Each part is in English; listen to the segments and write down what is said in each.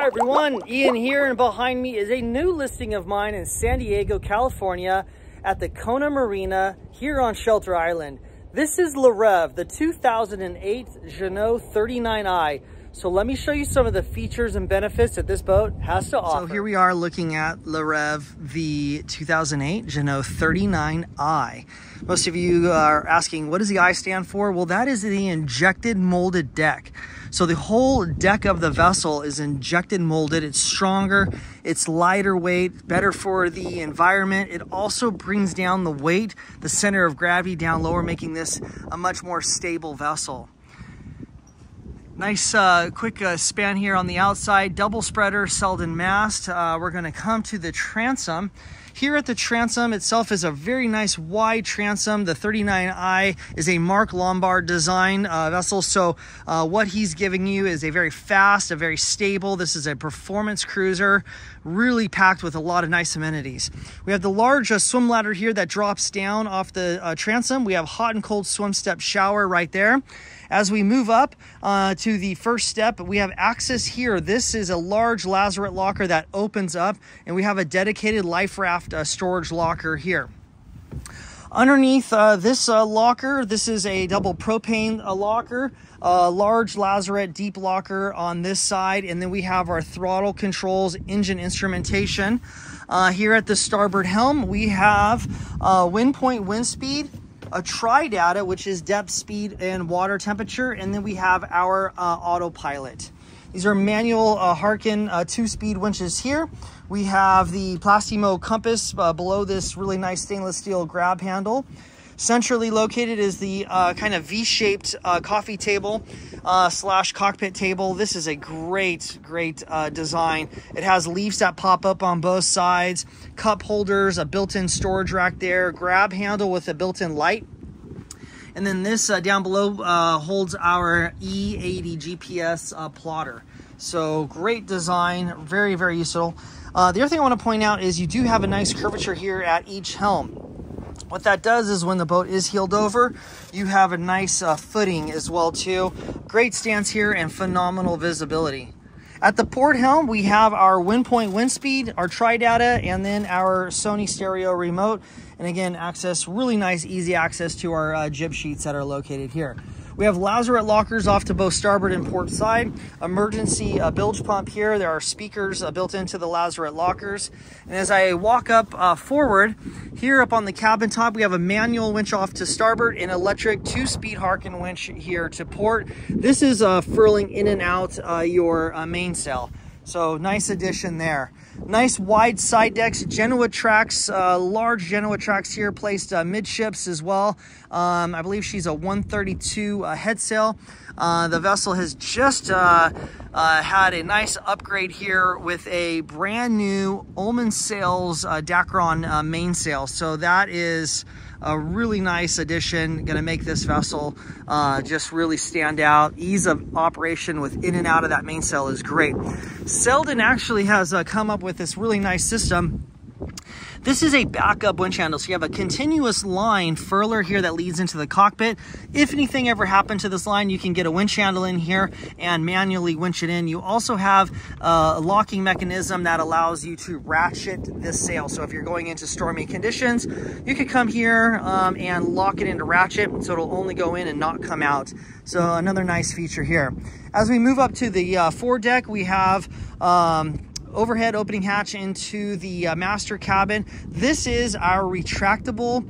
Hi everyone, Ian here, and behind me is a new listing of mine in San Diego, California at the Kona Marina here on Shelter Island. This is Le Rêve, the 2008 Jeanneau 39i. So let me show you some of the features and benefits that this boat has to offer. So here we are looking at Le Rêve, the 2008 Jeanneau 39i. Most of you are asking, what does the I stand for? Well, that is the injected molded deck. So the whole deck of the vessel is injected molded. It's stronger, it's lighter weight, better for the environment. It also brings down the weight, the center of gravity down lower, making this a much more stable vessel. Nice quick span here on the outside, double spreader Selden mast. We're going to come to the transom. Here at the transom itself is a very nice wide transom. The 39i is a Mark Lombard design vessel, so what he's giving you is a very fast, a very stable. This is a performance cruiser, really packed with a lot of nice amenities. We have the large swim ladder here that drops down off the transom. We have hot and cold swim step shower right there. As we move up to the first step, we have access here. This is a large lazarette locker that opens up, and we have a dedicated life raft storage locker here. Underneath this locker, this is a double propane locker, large lazarette deep locker on this side, and then we have our throttle controls, engine instrumentation. Here at the starboard helm, we have wind point wind speed, a tri-data, which is depth, speed, and water temperature, and then we have our autopilot. These are manual Harken 2-speed winches here. We have the Plastimo compass below this really nice stainless steel grab handle. Centrally located is the kind of V-shaped coffee table slash cockpit table. This is a great design. It has leaves that pop up on both sides, cup holders, a built-in storage rack there, grab handle with a built-in light. And then this down below holds our E80 GPS plotter. So great design, very useful. The other thing I want to point out is you do have a nice curvature here at each helm. What that does is when the boat is heeled over, you have a nice footing as well too. Great stance here and phenomenal visibility. At the port helm, we have our wind point wind speed, our tri-data, and then our Sony stereo remote. And again, really nice, easy access to our jib sheets that are located here. We have lazarette lockers off to both starboard and port side. Emergency bilge pump here. There are speakers built into the lazarette lockers. And as I walk up forward, here up on the cabin top, we have a manual winch off to starboard and electric 2-speed Harken winch here to port. This is furling in and out your mainsail. So nice addition there. Nice wide side decks, Jeanneau tracks, large Jeanneau tracks here placed midships as well. I believe she's a 132 head sail. The vessel has just had a nice upgrade here with a brand new Ullman Sails Dacron mainsail. So that is a really nice addition, going to make this vessel just really stand out. Ease of operation with in and out of that mainsail is great. Selden actually has come up with this really nice system. This is a backup winch handle, so you have a continuous line furler here that leads into the cockpit. If anything ever happened to this line, you can get a winch handle in here and manually winch it in. You also have a locking mechanism that allows you to ratchet this sail. So if you're going into stormy conditions, you could come here and lock it into ratchet, so it'll only go in and not come out. So another nice feature here. As we move up to the foredeck, we have overhead opening hatch into the master cabin. This is our retractable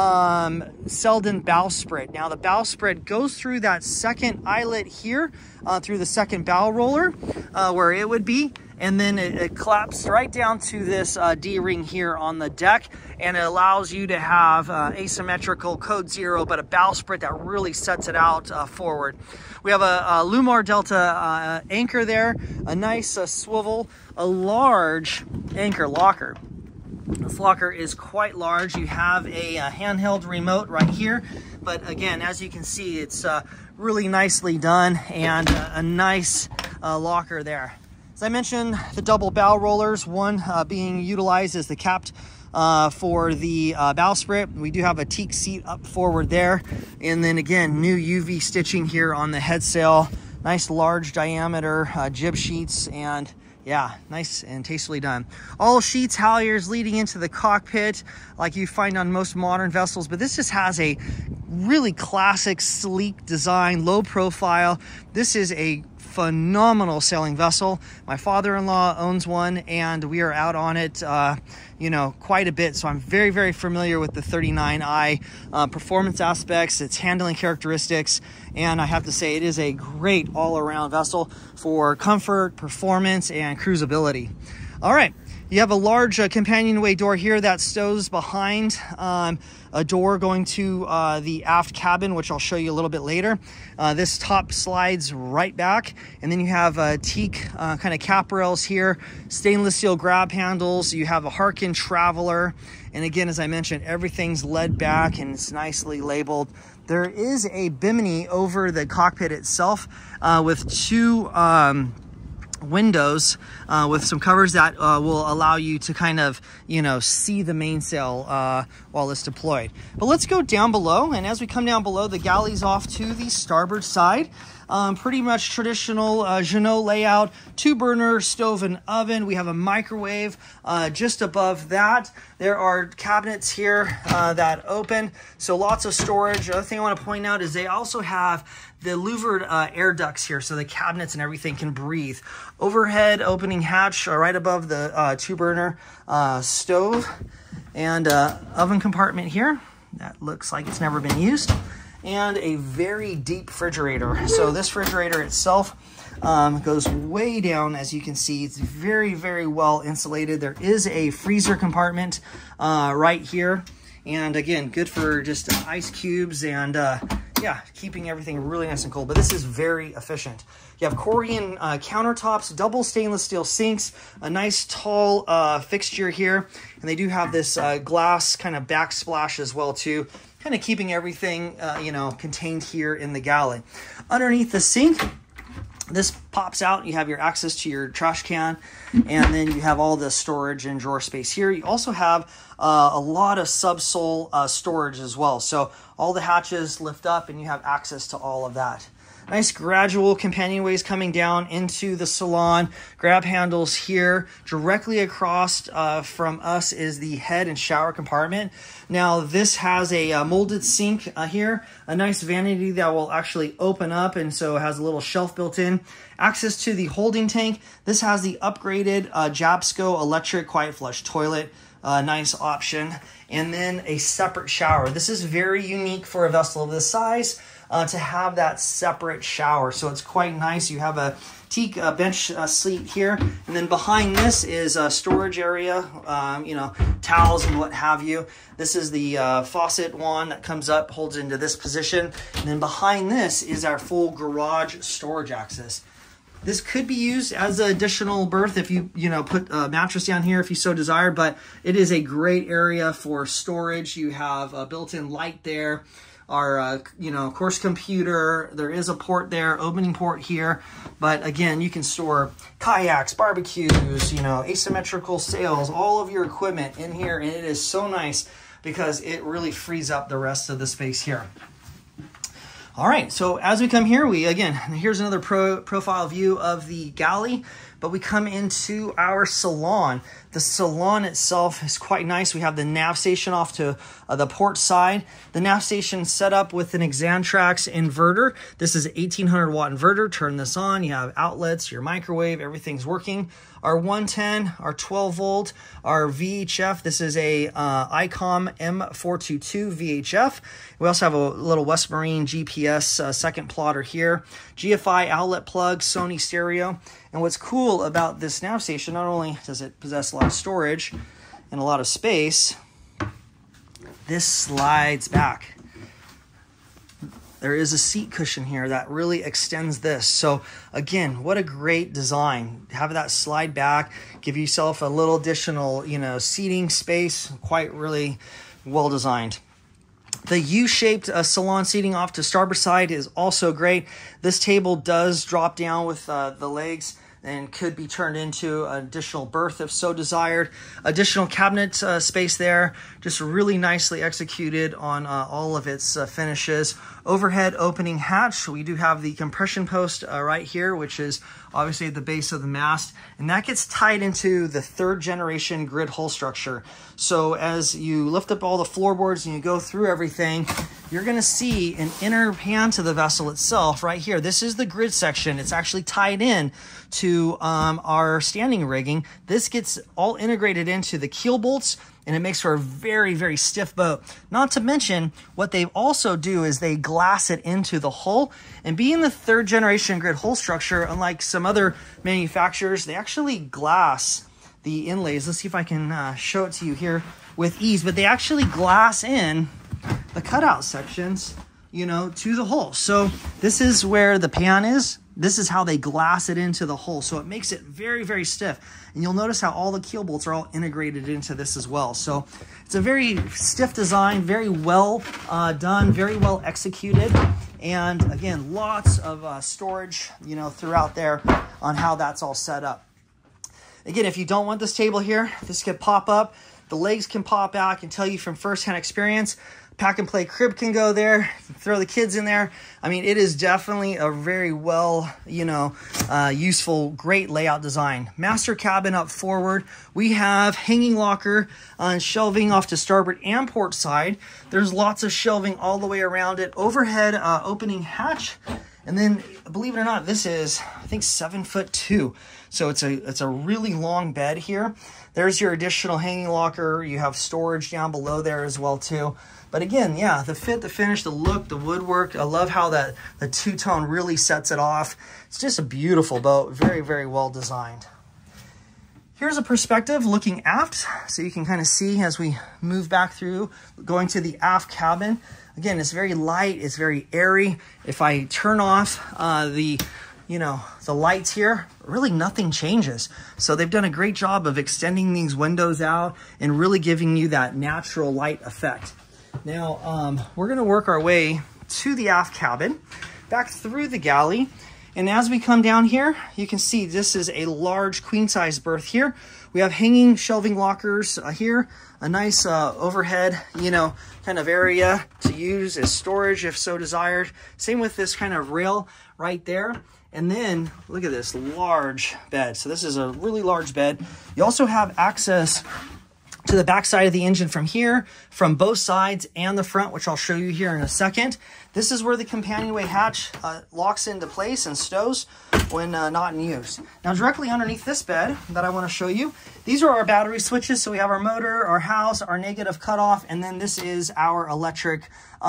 Selden bowsprit. Now the bowsprit goes through that second eyelet here, through the second bow roller where it would be, and then it claps right down to this D-ring here on the deck, and it allows you to have asymmetrical code 0, but a bowsprit that really sets it out forward. We have a Lumar Delta anchor there, a nice swivel, a large anchor locker. This locker is quite large. You have a handheld remote right here, but again, as you can see, it's really nicely done, and a nice locker there. As I mentioned, the double bow rollers, one being utilized as the capped for the bowsprit. We do have a teak seat up forward there, and then again, new UV stitching here on the head sail. Nice large diameter jib sheets, and Yeah, nice and tastefully done. All sheets, halyards leading into the cockpit like you find on most modern vessels, but this just has a really classic, sleek design, low profile. This is a phenomenal sailing vessel. My father-in-law owns one, and we are out on it, you know, quite a bit. So I'm very, very familiar with the 39i performance aspects, its handling characteristics, and I have to say it is a great all-around vessel for comfort, performance, and cruisability. All right. You have a large companionway door here that stows behind a door going to the aft cabin, which I'll show you a little bit later. This top slides right back, and then you have teak kind of cap rails here, stainless steel grab handles. You have a Harkin Traveler, and again, as I mentioned, everything's led back and it's nicely labeled. There is a bimini over the cockpit itself with two windows with some covers that will allow you to kind of, you know, see the mainsail while it's deployed. But let's go down below, and as we come down below, the galley's off to the starboard side. Pretty much traditional Jeanneau layout, 2-burner stove and oven. We have a microwave just above that. There are cabinets here that open, so lots of storage. The other thing I want to point out is they also have the louvered air ducts here, so the cabinets and everything can breathe. Overhead opening hatch right above the 2-burner stove, and oven compartment here that looks like it's never been used, and a very deep refrigerator. So this refrigerator itself goes way down. As you can see, it's very, very well insulated. There is a freezer compartment right here, and again, good for just ice cubes and yeah, keeping everything really nice and cold. But this is very efficient. You have Corian countertops, double stainless steel sinks, a nice tall fixture here, and they do have this glass kind of backsplash as well too, kind of keeping everything you know, contained here in the galley. Underneath the sink, this pops out. You have your access to your trash can, and then you have all the storage and drawer space here. You also have a lot of subsole storage as well. So all the hatches lift up and you have access to all of that. Nice gradual companionways coming down into the salon. Grab handles here. Directly across from us is the head and shower compartment. Now this has a molded sink here. A nice vanity that will actually open up, and so it has a little shelf built in. Access to the holding tank. This has the upgraded Jabsco electric quiet flush toilet. Nice option. And then a separate shower. This is very unique for a vessel of this size to have that separate shower. So it's quite nice. You have a teak bench seat here, and then behind this is a storage area, you know, towels and what have you. This is the faucet wand that comes up, holds into this position, and then behind this is our full garage storage access. This could be used as an additional berth if you know, put a mattress down here if you so desire, but it is a great area for storage. You have a built-in light there, our you know, course computer. There is a port there, opening port here, but again, you can store kayaks, barbecues, you know, asymmetrical sails, all of your equipment in here, and it is so nice because it really frees up the rest of the space here. All right, so as we come here, here's another profile view of the galley, but we come into our salon. The salon itself is quite nice. We have the nav station off to the port side. The nav station set up with an Xantrax inverter. This is an 1800 watt inverter. Turn this on, you have outlets, your microwave, everything's working. Our 110, our 12 volt, our VHF. This is a ICOM M422 VHF. We also have a little West Marine GPS second plotter here. GFI outlet plug, Sony stereo. And what's cool about this nav station, not only does it possess a lot of storage and a lot of space, this slides back. There is a seat cushion here that really extends this. So again, what a great design. Have that slide back, give yourself a little additional, you know, seating space. Quite really well designed. The U-shaped salon seating off to starboard side is also great. This table does drop down with the legs and could be turned into an additional berth if so desired. Additional cabinet space there, just really nicely executed on all of its finishes. Overhead opening hatch. We do have the compression post right here, which is obviously at the base of the mast, and that gets tied into the 3rd generation grid hull structure. So as you lift up all the floorboards and you go through everything, you're going to see an inner pan to the vessel itself right here. This is the grid section. It's actually tied in to our standing rigging. This gets all integrated into the keel bolts, and it makes for a very, very stiff boat. Not to mention, what they also do is they glass it into the hull. And being the 3rd generation grid hull structure, unlike some other manufacturers, they actually glass the inlays. Let's see if I can show it to you here with ease, but they actually glass in the cutout sections, you know, to the hull. So this is where the pan is. This is how they glass it into the hull. So it makes it very, very stiff. And you'll notice how all the keel bolts are all integrated into this as well. So it's a very stiff design, very well done, very well executed. And again, lots of storage, you know, throughout there on how that's all set up. Again, if you don't want this table here, this can pop up. The legs can pop out. I can tell you from firsthand experience. Pack and play crib can go there. You can throw the kids in there. I mean, it is definitely a very well, you know, useful, great layout design. Master cabin up forward. We have hanging locker and shelving off to starboard and port side. There's lots of shelving all the way around it. Overhead opening hatch. And then, believe it or not, this is, I think, 7'2". So it's a really long bed here. There's your additional hanging locker. You have storage down below there as well too. But again, yeah, the fit, the finish, the look, the woodwork. I love how the two-tone really sets it off. It's just a beautiful boat. Very, very well designed. Here's a perspective looking aft, so you can kind of see as we move back through, going to the aft cabin. Again, it's very light, it's very airy. If I turn off the lights here, really nothing changes. So they've done a great job of extending these windows out and really giving you that natural light effect. Now, we're gonna work our way to the aft cabin, back through the galley. And as we come down here, you can see this is a large queen size berth here. We have hanging shelving lockers here, a nice overhead, you know, kind of area to use as storage if so desired. Same with this kind of rail right there. And then look at this large bed. So this is a really large bed. You also have access to the back side of the engine from here, from both sides and the front, which I'll show you here in a second. This is where the companionway hatch locks into place and stows when not in use. Now, directly underneath this bed that I want to show you, these are our battery switches. So we have our motor, our house, our negative cutoff, and then this is our electric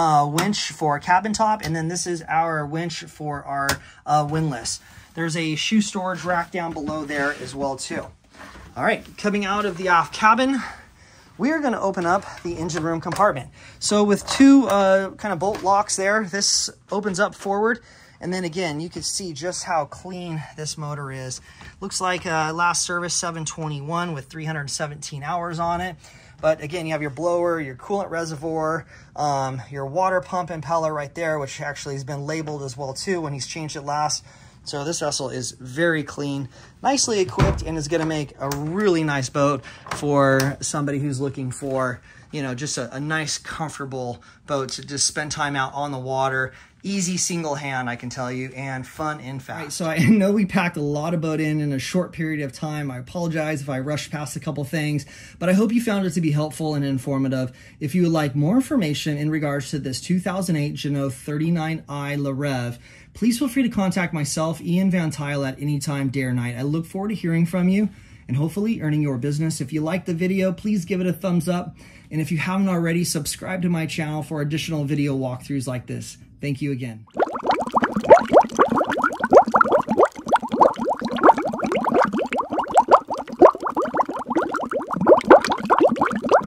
winch for our cabin top, and then this is our winch for our windlass. There's a shoe storage rack down below there as well too. All right, coming out of the aft cabin, we are going to open up the engine room compartment. So with two kind of bolt locks there, this opens up forward. And then again, you can see just how clean this motor is. Looks like last service 721 with 317 hours on it. But again, you have your blower, your coolant reservoir, your water pump impeller right there, which actually has been labeled as well too when he's changed it last. So this vessel is very clean, nicely equipped, and is going to make a really nice boat for somebody who's looking for, you know, just a nice, comfortable boat to just spend time out on the water. Easy single hand, I can tell you, and fun and fast. Right, so I know we packed a lot of boat in a short period of time. I apologize if I rushed past a couple things, but I hope you found it to be helpful and informative. If you would like more information in regards to this 2008 Jeanneau 39i Le Rêve, please feel free to contact myself, Ian Van Tuyl, at any time, day or night. I look forward to hearing from you and hopefully earning your business. If you liked the video, please give it a thumbs up. And if you haven't already, subscribe to my channel for additional video walkthroughs like this. Thank you again.